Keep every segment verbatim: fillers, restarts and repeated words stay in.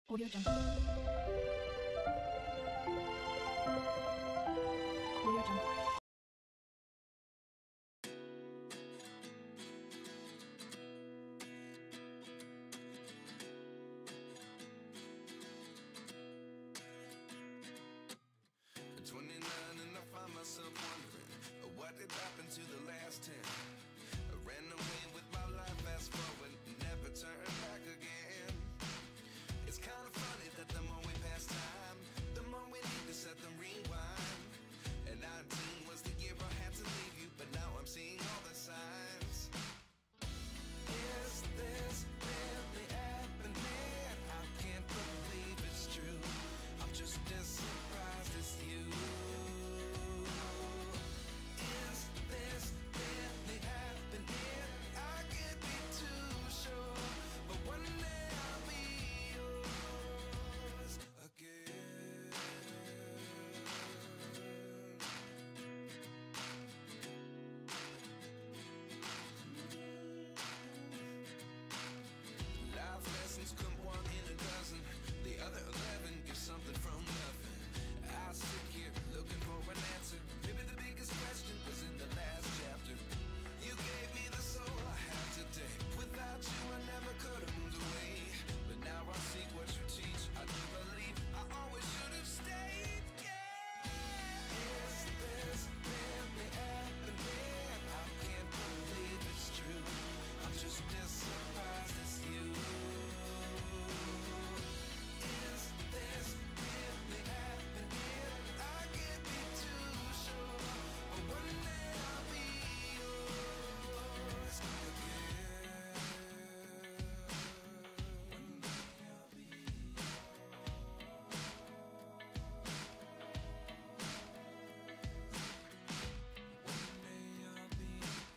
Audio Jungle. Audio Jungle. twenty-nine and I find myself wondering what did happen to the last ten. I ran away with my life, fast forward, never turn back again. It's kind of funny that the more we pass time, the more we need to set them rewind. And nineteen was the year I had to leave you, but now I'm seeing all the signs. Is this really happening? I can't believe it's true. I'm just as surprised as you. Is this really happening? I can't be too sure, but one day I'll be yours again. Life lessons come one in a dozen. The other eleven give something from nothing. I sit here looking for an answer. Maybe the biggest question was in the last chapter. You gave me the soul I have today. Without you I never could have moved away. But now I see what you teach. I do believe I always should have stayed. Yeah. Is this really happening? I can't believe it's true. I'm just as surprised as you. Is this really happening? I can't be too sure, but one day I'll be yours again. One day I'll be One day I'll be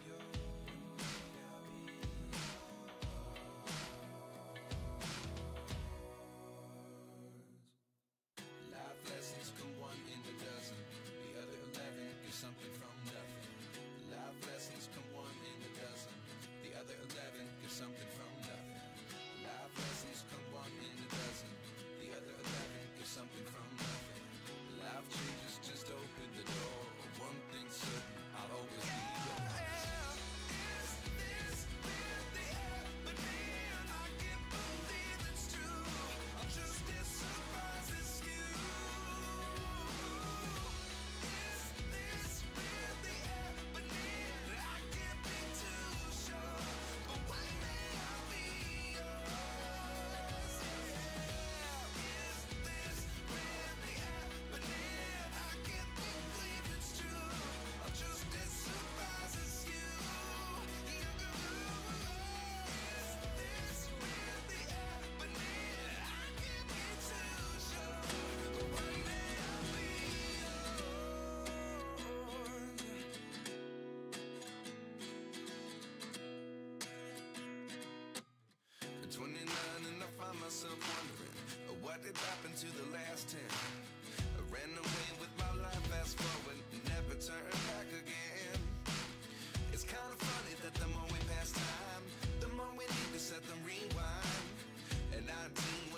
yours. Life lessons come one in a dozen. The other eleven give something from nothing. Life lessons come one in a dozen. The other eleven give something from nothing. Life lessons come one in a dozen. The other eleven give something from nothing. Life changes just open the door. One thing's certain, I'll always be yours. Is this really happening? I can't believe it's true. I'm just as surprised as you. Is this really happening? I can't be too sure, but one day I'll be yours. Yeah. Is this really happening? I can't believe it's true. I'm just as surprised as you. Is this really happening? I can't be too sure, but one day I'll be yours. twenty-nine and I find myself wondering what did happen to the last ten. I ran away with my life, fast forward, never turn back again. It's kind of funny that the more we pass time, the more we need to set them rewind. And nineteen